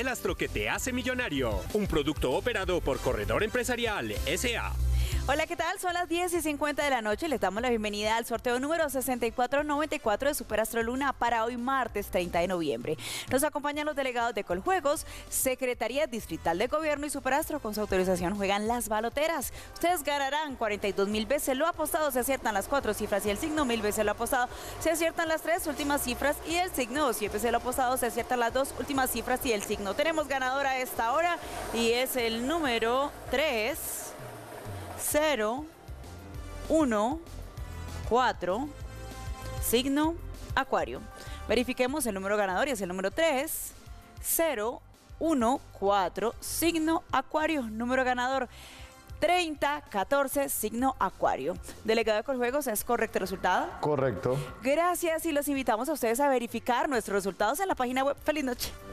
el astro que te hace millonario. Un producto operado por Corredor Empresarial S.A. Hola, ¿qué tal? Son las 10:50 de la noche. Les damos la bienvenida al sorteo número 6494 de Superastro Luna para hoy martes 30 de noviembre. Nos acompañan los delegados de Coljuegos, Secretaría Distrital de Gobierno y Superastro. Con su autorización juegan las baloteras. Ustedes ganarán 42.000 veces lo apostado, se aciertan las 4 cifras y el signo, 1.000 veces lo apostado, se aciertan las 3 últimas cifras y el signo, 100 veces lo apostado, se aciertan las 2 últimas cifras y el signo. Tenemos ganadora a esta hora y es el número 3. 0, 1, 4, signo Acuario. Verifiquemos el número ganador y es el número 3, 0, 1, 4, signo Acuario. Número ganador 3014, signo Acuario. Delegado de Coljuegos, ¿es correcto el resultado? Correcto. Gracias y los invitamos a ustedes a verificar nuestros resultados en la página web. ¡Feliz noche!